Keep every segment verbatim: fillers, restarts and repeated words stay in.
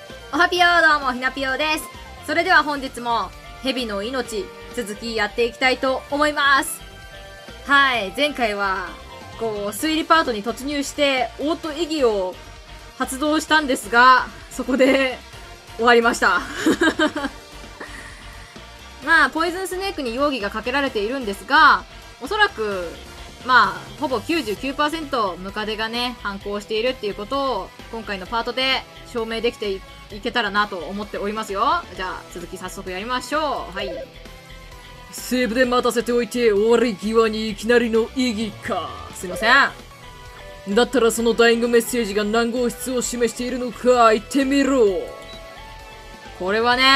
おはぴよー、どうもひなぴよーです。それでは本日も蛇の命続きやっていきたいと思います。はい、前回はこう推理パートに突入してオートイギを発動したんですが、そこで終わりましたまあポイズンスネークに容疑がかけられているんですが、おそらくまあほぼ きゅうじゅうきゅうパーセント ムカデがね反抗しているっていうことを今回のパートで証明できていけたらなと思っておりますよ。じゃあ続き早速やりましょう。はい、 セーブで待たせておいて終わり際にいきなりの意義か。 すいません。 だったらそのダイイングメッセージが何号室を示しているのか言ってみろ。 これはね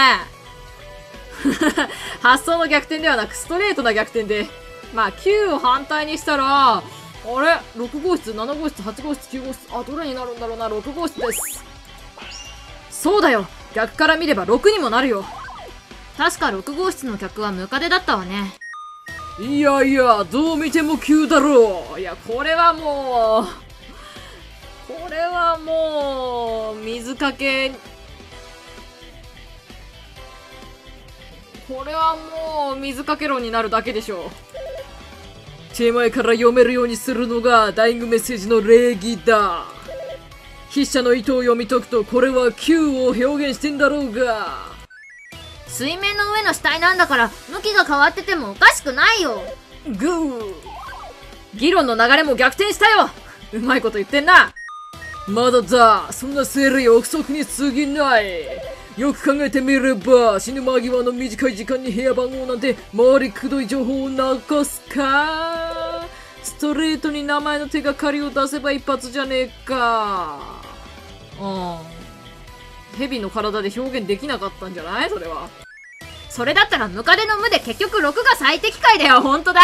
発想の逆転ではなくストレートな逆転で、まあきゅうを反対にしたら、あれろく号室、なな号室、はち号室、きゅう号室、あ、どれになるんだろうな。ろく号室です。そうだよ、逆から見ればろくにもなるよ。確かろく号室の客はムカデだったわね。 いやいや、どう見てもきゅうだろう。 いや、これはもうこれはもう水かけ、これはもう水かけ論になるだけでしょう。 手前から読めるようにするのがダイイングメッセージの礼儀だ。筆者の意図を読み解くと、これはきゅうを表現してんだろうが。 水面の上の死体なんだから向きが変わっててもおかしくないよ。 グー。 議論の流れも逆転したよ。うまいこと言ってんな。 まだだ、そんな推理憶測に過ぎない。よく考えてみれば、死ぬ間際の短い時間に部屋番号なんて回りくどい情報を流すか。ストレートに名前の手がかりを出せば一発じゃねえか。 うん。蛇の体で表現できなかったんじゃない？それは。 それだったらムカデの無で結局ろくが最適解だよ。ほんとだ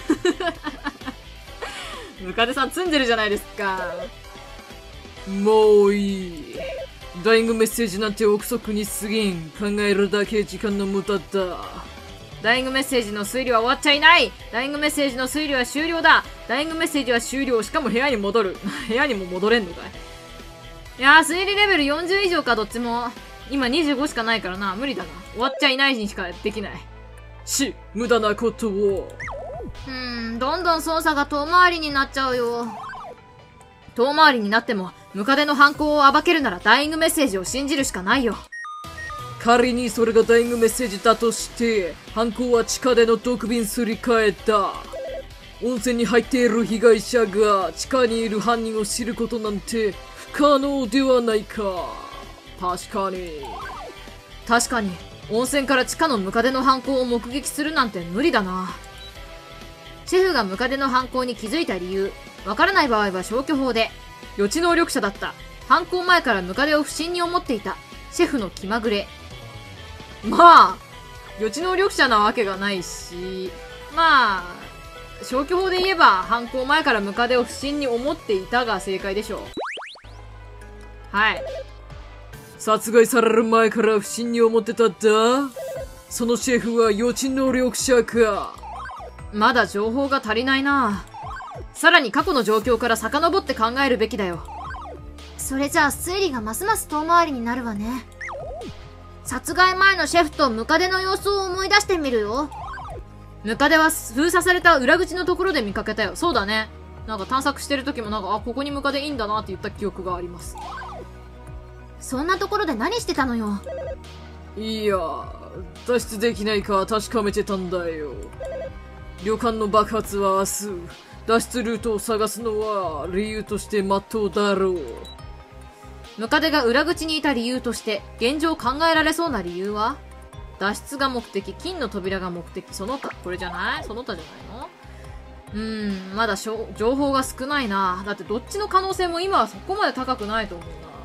ムカデさん積んでるじゃないですか。 もういい。ダイイングメッセージなんて憶測に過ぎん。考えるだけ時間の無駄だ。 ダイイングメッセージの推理は終わっちゃいない。ダイイングメッセージの推理は終了だ。ダイイングメッセージは終了。しかも部屋に戻る部屋にも戻れんのかい。いやー、推理レベルよんじゅう以上か。どっちも今にじゅうごしかないからな。無理だな。終わっちゃいないにしかできないし、無駄なことを。 うーん、どんどん捜査が遠回りになっちゃうよ。 遠回りになってもムカデの犯行を暴けるならダイイングメッセージを信じるしかないよ。 仮にそれがダイイングメッセージだとして、犯行は地下での毒瓶すり替えた。温泉に入っている被害者が地下にいる犯人を知ることなんて不可能ではないか。確かに。 確かに、温泉から地下のムカデの犯行を目撃するなんて無理だな。シェフがムカデの犯行に気づいた理由、わからない場合は消去法で。予知能力者だった。犯行前からムカデを不審に思っていた。シェフの気まぐれ。まあ、予知能力者なわけがないし、まあ、消去法で言えば犯行前からムカデを不審に思っていたが正解でしょう。はい。 殺害される前から不審に思ってたんだ。そのシェフは予知能力者か。 まだ情報が足りないな。さらに過去の状況から遡って考えるべきだよ。 それじゃあ推理がますます遠回りになるわね。殺害前のシェフとムカデの様子を思い出してみるよ。 ムカデは封鎖された裏口のところで見かけたよ。そうだね。なんか探索してる時もなんか、あ、ここにムカデいいんだなって言った記憶があります。 そんなところで何してたのよ。 いや、脱出できないか確かめてたんだよ。旅館の爆発は明日。脱出ルートを探すのは理由として真っ当だろう。 ムカデが裏口にいた理由として現状考えられそうな理由は、脱出が目的、金の扉が目的、その他、これじゃない？その他じゃないの？うーん、まだしょ情報が少ないな。だってどっちの可能性も今はそこまで高くないと思う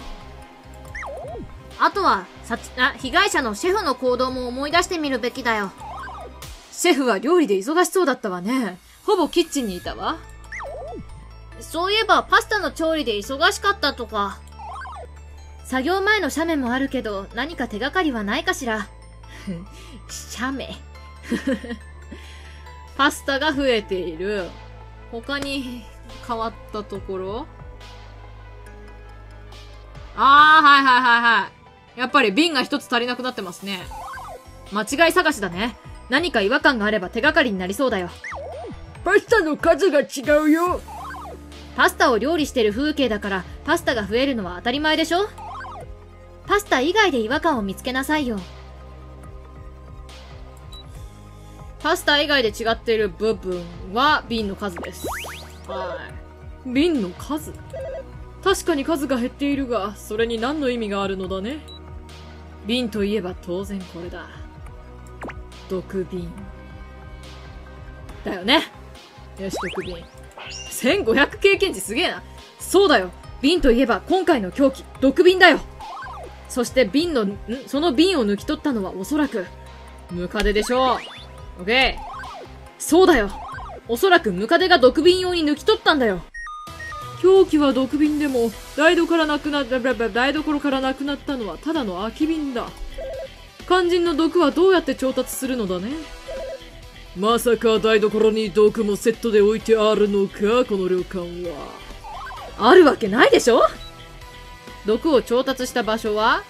な。 あとはさあ被害者のシェフの行動も思い出してみるべきだよ。 シェフは料理で忙しそうだったわね。ほぼキッチンにいたわ。 そういえばパスタの調理で忙しかったとか。作業前の写メもあるけど何か手がかりはないかしら。 写メパスタが増えている。他に変わったところ、あー、はいはいはいはい。 やっぱり瓶が一つ足りなくなってますね。間違い探しだね。何か違和感があれば手がかりになりそうだよ。 パスタの数が違うよ。 パスタを料理してる風景だからパスタが増えるのは当たり前でしょ。パスタ以外で違和感を見つけなさいよ。 パスタ以外で違っている部分は瓶の数です。はい。瓶の数？確かに数が減っているが、それに何の意味があるのだね。瓶といえば当然これだ。毒瓶。だよね。よし、毒瓶。せんごひゃく経験値すげえな。そうだよ。瓶といえば今回の凶器、毒瓶だよ。そして瓶の、んその瓶を抜き取ったのはおそらく、ムカデでしょう。オッケー。そうだよ。おそらくムカデが毒瓶用に抜き取ったんだよ。凶器は毒瓶でも、台所からなくなった、台所からなくなったのはただの空き瓶だ。肝心の毒はどうやって調達するのだね。まさか台所に毒もセットで置いてあるのか、この旅館は。あるわけないでしょ。毒を調達した場所は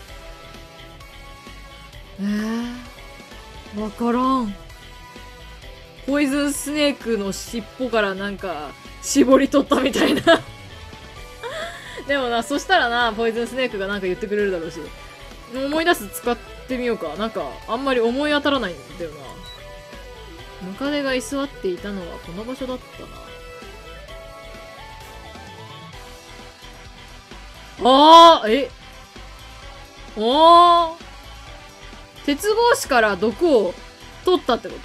えー、わからん。ポイズンスネークの尻尾からなんか、絞り取ったみたいな。でもな、そしたらな、ポイズンスネークがなんか言ってくれるだろうし。思い出す使ってみようか。なんか、あんまり思い当たらないんだよな。ムカデが居座っていたのはこの場所だったな。あーえあー鉄格子から毒を取ったってこと？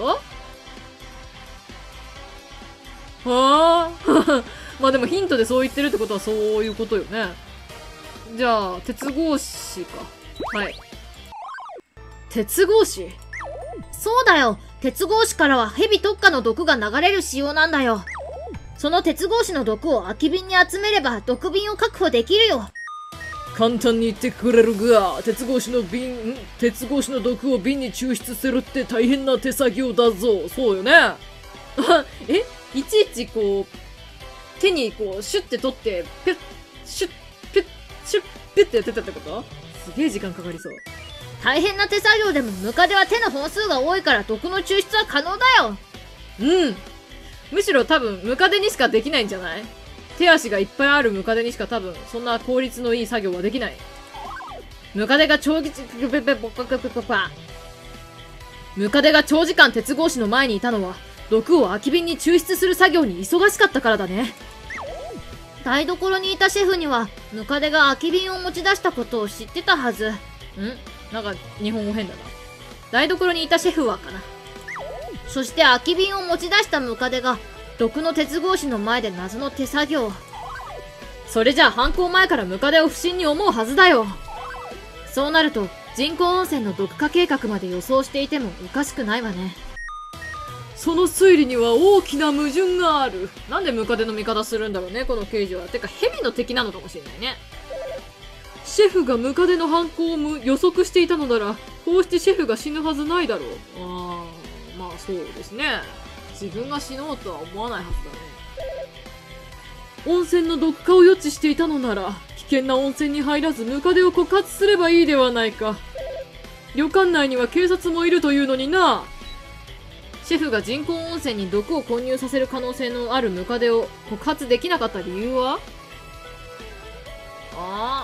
はあまあでもヒントでそう言ってるってことはそういうことよね。じゃあ、鉄格子か。はい。鉄格子？ そうだよ。鉄格子からは蛇特化の毒が流れる仕様なんだよ。その鉄格子の毒を空き瓶に集めれば毒瓶を確保できるよ。 簡単に言ってくれるが、鉄格子の瓶、ん鉄格子の毒を瓶に抽出するって大変な手作業だぞ。そうよね。えいちいちこう、手にこう、シュッて取って、ピュッ、シュッ、ピュッ、シュッ、ピュッってやってたってこと？すげえ時間かかりそう。 大変な手作業でもムカデは手の本数が多いから毒の抽出は可能だよ。 うん。むしろ多分ムカデにしかできないんじゃない？手足がいっぱいあるムカデにしか多分そんな効率のいい作業はできない。ムカデが長時ムカデが長時間鉄格子の前にいたのは毒を空き瓶に抽出する作業に忙しかったからだね。 台所にいたシェフにはムカデが空き瓶を持ち出したことを知ってたはず。んなんか日本語変だな。台所にいたシェフはかな。 そして空き瓶を持ち出したムカデが毒の鉄格子の前で謎の手作業。 それじゃあ犯行前からムカデを不審に思うはずだよ。 そうなると人工温泉の毒化計画まで予想していてもおかしくないわね。 その推理には大きな矛盾がある。なんでムカデの味方するんだろうね、この刑事は。てか蛇の敵なのかもしれないね。シェフがムカデの犯行を予測していたのなら、こうしてシェフが死ぬはずないだろう。あー、まあそうですね。自分が死のうとは思わないはずだね。温泉の毒化を予知していたのなら、危険な温泉に入らずムカデを告発すればいいではないか。旅館内には警察もいるというのにな。シェフが人工温泉に毒を混入させる可能性のあるムカデを告発できなかった理由は？あ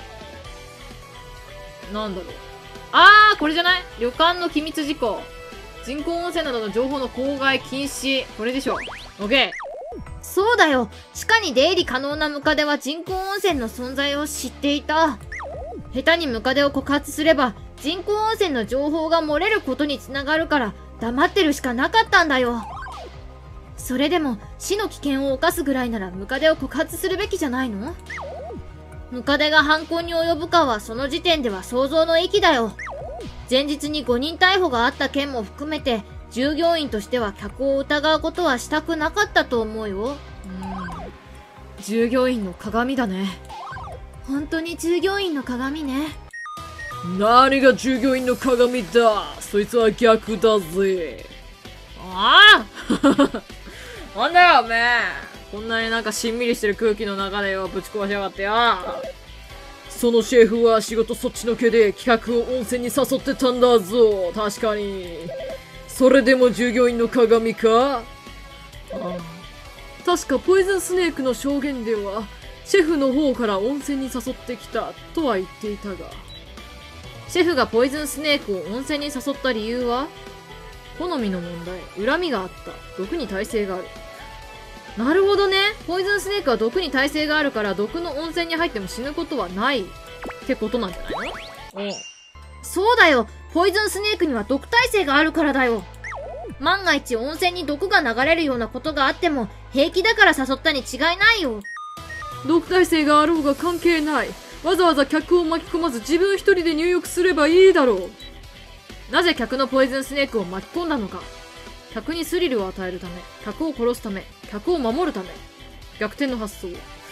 ー。なんだろう。あー、これじゃない？旅館の機密事項。人工温泉などの情報の口外禁止。これでしょ。オッケー。 そうだよ。地下に出入り可能なムカデは人工温泉の存在を知っていた。下手にムカデを告発すれば人工温泉の情報が漏れることにつながるから黙ってるしかなかったんだよ。それでも死の危険を冒すぐらいならムカデを告発するべきじゃないの？ムカデが犯行に及ぶかはその時点では想像の域だよ。前日にごにん逮捕があった件も含めて従業員としては客を疑うことはしたくなかったと思うよ。うん。 従業員の鏡だね。 本当に従業員の鏡ね。 何が従業員の鏡だ。そいつは逆だぜ。 ああなんだよ、おめえ。こんなになんかしんみりしてる空気の中でよ、ぶち壊しやがってよ。 そのシェフは仕事そっちのけで企画を温泉に誘ってたんだぞ。確かに。それでも従業員の鏡か？ああ。確かポイズンスネークの証言では、シェフの方から温泉に誘ってきたとは言っていたが。 シェフがポイズンスネークを温泉に誘った理由は、好みの問題、恨みがあった、毒に耐性がある。なるほどね。ポイズンスネークは毒に耐性があるから毒の温泉に入っても死ぬことはないってことなんじゃないの？ おう。そうだよ。ポイズンスネークには毒耐性があるからだよ。万が一温泉に毒が流れるようなことがあっても平気だから誘ったに違いないよ。 毒耐性があろうが関係ない。わざわざ客を巻き込まず自分一人で入浴すればいいだろう。 なぜ客のポイズンスネークを巻き込んだのか。客にスリルを与えるため、客を殺すため、客を守るため。逆転の発想。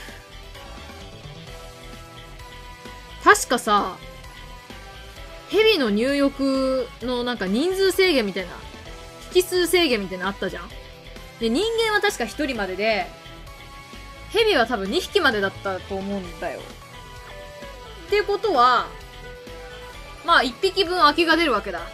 確かさ、蛇の入浴のなんか人数制限みたいな、引数制限みたいなのあったじゃん。で、人間は確か一人までで、蛇は多分にひきまでだったと思うんだよ。っていうことは、まあ一匹分空きが出るわけだ。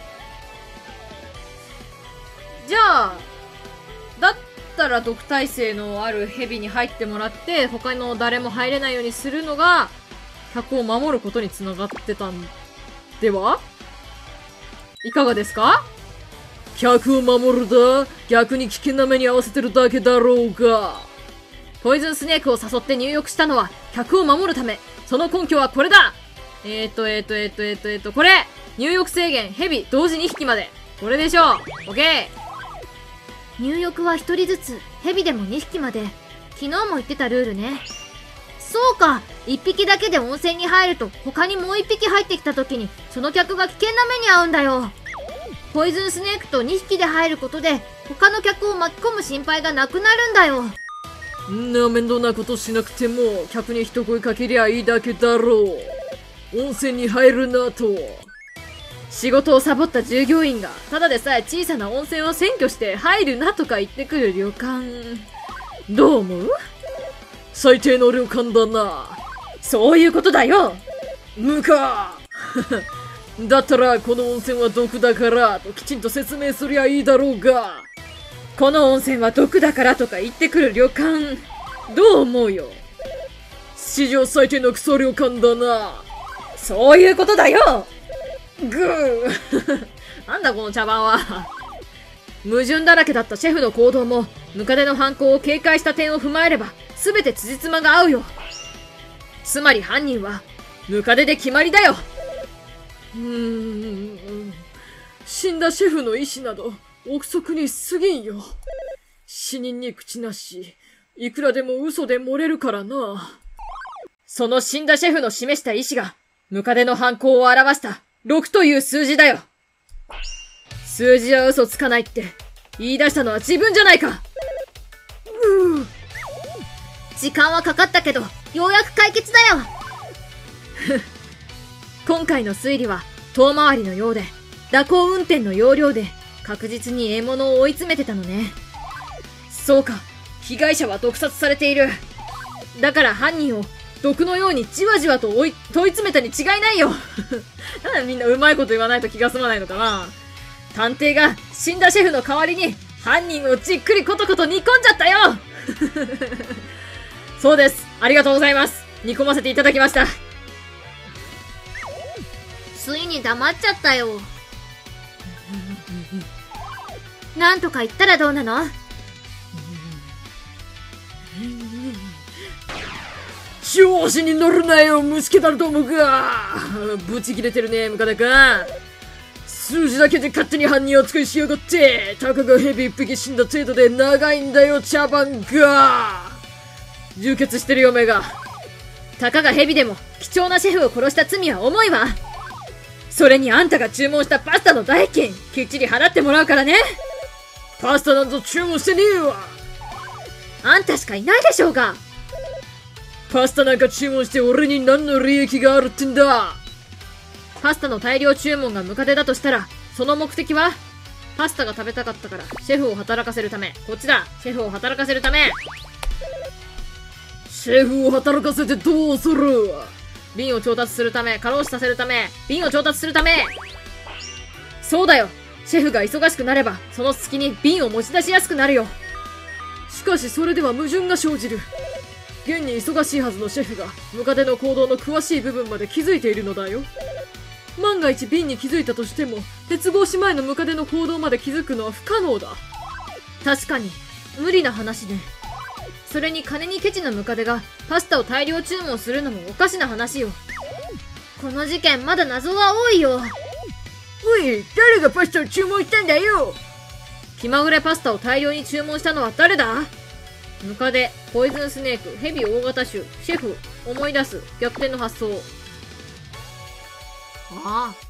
じゃあ、だったら毒耐性のある蛇に入ってもらって、他の誰も入れないようにするのが、客を守ることにつながってたんではいかがですか？ 客を守るだ。逆に危険な目に遭わせてるだけだろうが。 ポイズンスネークを誘って入浴したのは客を守るため。その根拠はこれだ。えーと、えーと、えーと、えーと、えーと、これ入浴制限、蛇、同時にひきまで。これでしょう。オッケー。入浴はひとりずつ、蛇でもにひきまで。昨日も言ってたルールね。そうか。いっぴきだけで温泉に入ると、他にもういっぴき入ってきた時に、その客が危険な目に遭うんだよ。ポイズンスネークとにひきで入ることで、他の客を巻き込む心配がなくなるんだよ。 んな面倒なことしなくても、客に一声かけりゃいいだけだろう。温泉に入るなと。 仕事をサボった従業員が、ただでさえ小さな温泉を占拠して入るなとか言ってくる旅館。どう思う？ 最低の旅館だな。 そういうことだよ。 無か。だったらこの温泉は毒だからときちんと説明すりゃいいだろうが。 この温泉は毒だからとか言ってくる旅館。どう思うよ。 史上最低のクソ旅館だな。 そういうことだよ。 ぐー。 なんだこの茶番は。矛盾だらけだったシェフの行動も、ムカデの犯行を警戒した点を踏まえれば、すべて辻褄が合うよ。つまり犯人は、ムカデで決まりだよ。 うーん。死んだシェフの意志など、憶測に過ぎんよ。死人に口なし、いくらでも嘘で漏れるからな。 その死んだシェフの示した意志が、ムカデの犯行を表したろくという数字だよ。数字は嘘つかないって言い出したのは自分じゃないか。 うー。時間はかかったけど、ようやく解決だよ。 今回の推理は遠回りのようで、蛇行運転の要領で確実に獲物を追い詰めてたのね。そうか、被害者は毒殺されている。だから犯人を毒のようにじわじわと追い問い詰めたに違いないよ。なんでみんなうまいこと言わないと気が済まないのかな。探偵が死んだシェフの代わりに犯人をじっくりコトコト煮込んじゃったよ。そうです。ありがとうございます。煮込ませていただきました。 ついに黙っちゃったよ。なんとか言ったらどうなの？ 調子に乗るなよ、虫けだると思うか。ブチ切れてるね、ムカデくん。数字だけで勝手に犯人扱いしやがって。たかがヘビ一匹死んだ程度で長いんだよ、茶番が。充血してるよ、目が。 たかがヘビでも貴重なシェフを殺した罪は重いわ。それにあんたが注文したパスタの代金、きっちり払ってもらうからね。 パスタなんぞ注文してねえわ。 あんたしかいないでしょうが。 パスタなんか注文して俺に何の利益があるってんだ。 パスタの大量注文がムカデだとしたら、その目的はパスタが食べたかったからシェフを働かせるため。こっちだ、シェフを働かせるため。 シェフを働かせてどうする？ 瓶を調達するため、過労死させるため、瓶を調達するため。そうだよ。シェフが忙しくなれば、その隙に瓶を持ち出しやすくなるよ。 しかしそれでは矛盾が生じる。現に忙しいはずのシェフが、ムカデの行動の詳しい部分まで気づいているのだよ。万が一瓶に気づいたとしても、鉄格子前のムカデの行動まで気づくのは不可能だ。 確かに、無理な話ね。それに金にケチなムカデがパスタを大量注文するのもおかしな話よ。 この事件まだ謎が多いよ。 おい、誰がパスタを注文したんだよ。 気まぐれパスタを大量に注文したのは誰だ？ムカデ、ポイズンスネーク、ヘビ大型種、シェフ、思い出す、逆転の発想。ああ。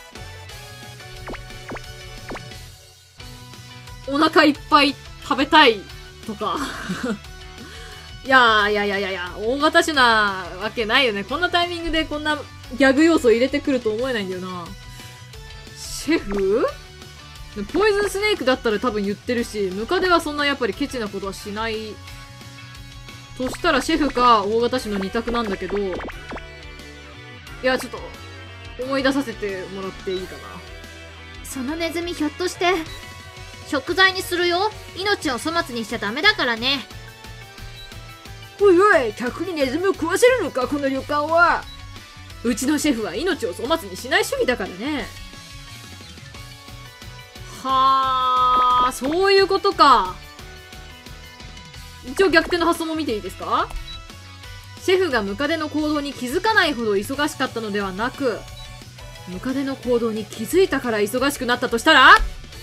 お腹いっぱい食べたいとか。いやーいやいやいやいや、大型種なわけないよね。こんなタイミングでこんなギャグ要素入れてくると思えないんだよな。シェフ？ポイズンスネークだったら多分言ってるし、ムカデはそんなやっぱりケチなことはしない。そしたらシェフか大型種の二択なんだけど、いや、ちょっと思い出させてもらっていいかな。 そのネズミひょっとして、食材にするよ。命を粗末にしちゃダメだからね。 おいおい、客にネズミを食わせるのか、この旅館は。 うちのシェフは命を粗末にしない主義だからね。はあ、そういうことか。一応逆転の発想も見ていいですか？シェフがムカデの行動に気づかないほど忙しかったのではなく、ムカデの行動に気づいたから忙しくなったとしたら？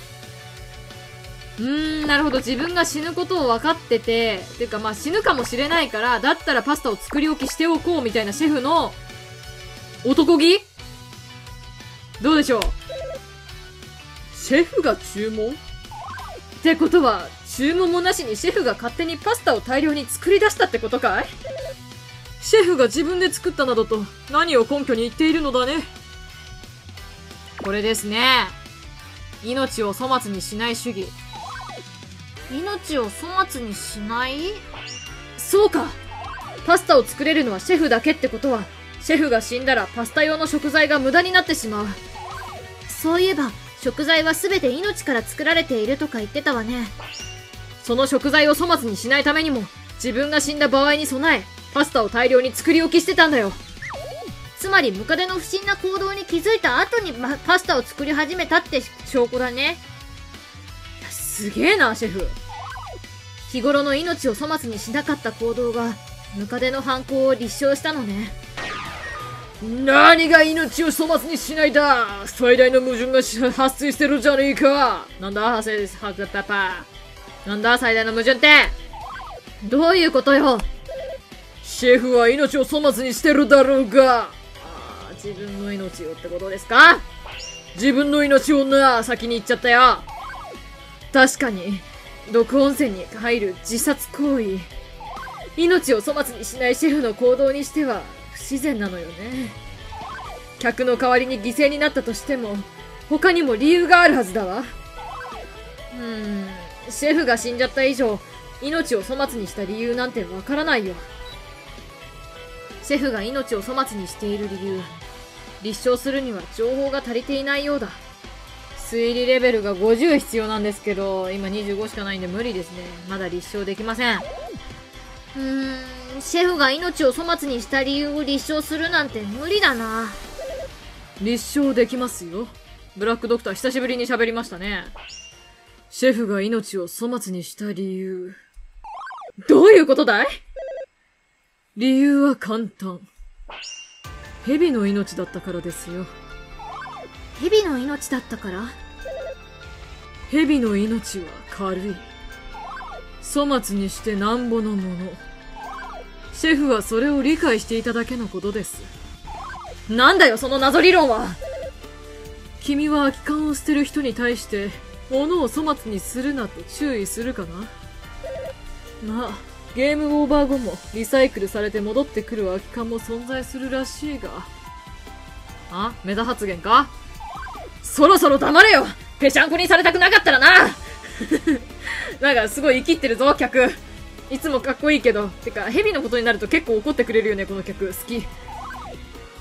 うーん、なるほど。自分が死ぬことを分かってて、ていうかまあ死ぬかもしれないから、だったらパスタを作り置きしておこうみたいなシェフの男気？どうでしょう？ シェフが注文？ ってことは、注文もなしにシェフが勝手にパスタを大量に作り出したってことかい？ シェフが自分で作ったなどと何を根拠に言っているのだね。 これですね。命を粗末にしない主義。 命を粗末にしない？ そうか。パスタを作れるのはシェフだけってことは、シェフが死んだらパスタ用の食材が無駄になってしまう。 そういえば、食材は全て命から作られているとか言ってたわね。 その食材を粗末にしないためにも、自分が死んだ場合に備え、パスタを大量に作り置きしてたんだよ。 つまりムカデの不審な行動に気づいた後にパスタを作り始めたって証拠だね。 いや、すげえな、シェフ。日頃の命を粗末にしなかった行動が、ムカデの犯行を立証したのね。 何が命を粗末にしないだ。最大の矛盾が発生してるじゃねえか。 なんだ、ハセです、ハズパパ。なんだ、最大の矛盾って。どういうことよ。 シェフは命を粗末にしてるだろうが。 ああ、自分の命をってことですか？ 自分の命をな、先に言っちゃったよ。 確かに、毒温泉に入る自殺行為。命を粗末にしないシェフの行動にしては不自然なのよね。客の代わりに犠牲になったとしても、他にも理由があるはずだわ。うーん、シェフが死んじゃった以上、命を粗末にした理由なんてわからないよ。シェフが命を粗末にしている理由、立証するには情報が足りていないようだ。推理レベルがごじゅう必要なんですけど、今にじゅうごしかないんで無理ですね。まだ立証できません。 うーん、シェフが命を粗末にした理由を立証するなんて無理だな。 立証できますよ。 ブラックドクター久しぶりに喋りましたね。 シェフが命を粗末にした理由。 どういうことだい？ 理由は簡単。蛇の命だったからですよ。 蛇の命だったから？ 蛇の命は軽い。粗末にしてなんぼのもの。シェフはそれを理解していただけのことです。 なんだよ、その謎理論は。 君は空き缶を捨てる人に対して、物を粗末にするなと注意するかな？まあ、ゲームオーバー後もリサイクルされて戻ってくる空き缶も存在するらしいが。 あ？メタ発言か？そろそろ黙れよ！ぺちゃんこにされたくなかったらななんかすごい生きってるぞ、客。いつもかっこいいけど。てか、ヘビのことになると結構怒ってくれるよね、この客。好き。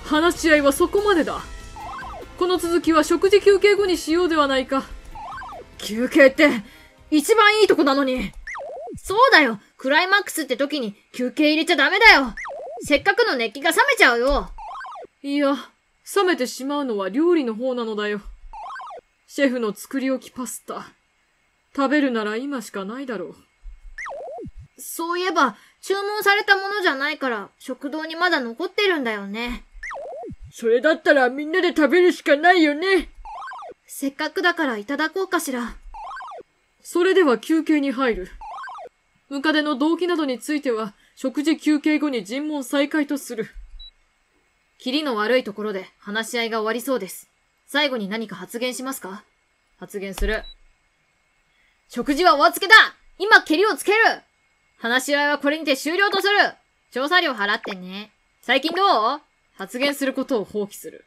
話し合いはそこまでだ。この続きは食事休憩後にしようではないか。 休憩って、一番いいとこなのに。 そうだよ。クライマックスって時に休憩入れちゃダメだよ。せっかくの熱気が冷めちゃうよ。 いや、冷めてしまうのは料理の方なのだよ。シェフの作り置きパスタ。食べるなら今しかないだろう。 そういえば、注文されたものじゃないから、食堂にまだ残ってるんだよね。 それだったらみんなで食べるしかないよね。 せっかくだからいただこうかしら。 それでは休憩に入る。ムカデの動機などについては、食事休憩後に尋問再開とする。 キリの悪いところで話し合いが終わりそうです。最後に何か発言しますか？発言する。 食事はお預けだ！今、ケリをつける！ 話し合いはこれにて終了とする！調査料払ってね。最近どう？発言することを放棄する。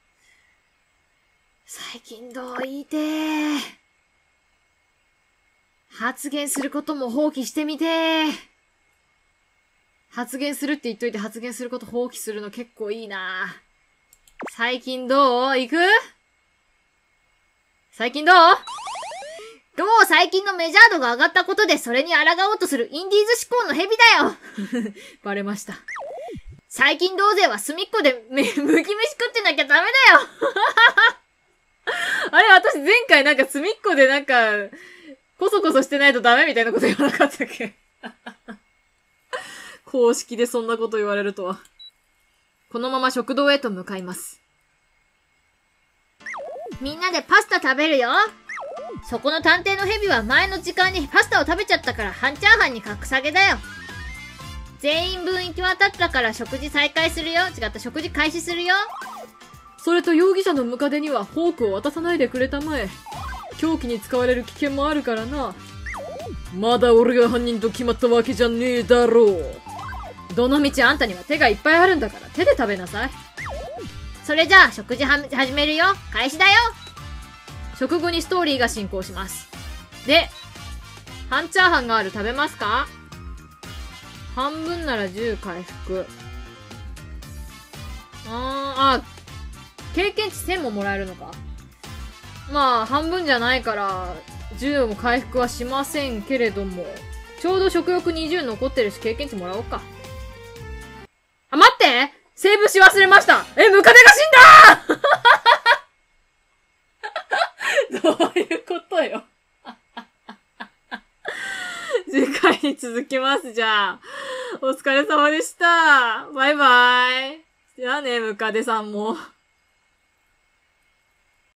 最近どう言いてー。発言することも放棄してみてー。発言するって言っといて発言すること放棄するの結構いいな。最近どう？行く？最近どう？ どう最近のメジャー度が上がったことでそれに抗おうとするインディーズ志向の蛇だよ。 バレました。 最近どうぜは隅っこでめ、麦飯食ってなきゃダメだよ。 あれ、私前回なんか隅っこでなんか、こそこそしてないとダメみたいなこと言わなかったっけ？公式でそんなこと言われるとは。このまま食堂へと向かいます。 みんなでパスタ食べるよ。そこの探偵のヘビは前の時間にパスタを食べちゃったから半チャーハンに格下げだよ。全員分行き渡ったから食事再開するよ。違った、食事開始するよ。 それと容疑者のムカデにはフォークを渡さないでくれたまえ。凶器に使われる危険もあるからな。まだ俺が犯人と決まったわけじゃねえだろう。 どのみちあんたには手がいっぱいあるんだから手で食べなさい。 それじゃあ食事は始めるよ。開始だよ。 食後にストーリーが進行します。で、半チャーハンがある。食べますか？半分ならじゅう回復。あー、あ、経験値せんももらえるのか。まあ、半分じゃないから、じゅうも回復はしませんけれども、ちょうど食欲にじゅう残ってるし経験値もらおうか。あ、待って！セーブし忘れました！え、ムカデが死んだどういうことよ。次回に続きます、じゃあ。お疲れ様でした。バイバイ。じゃあね、ムカデさんも。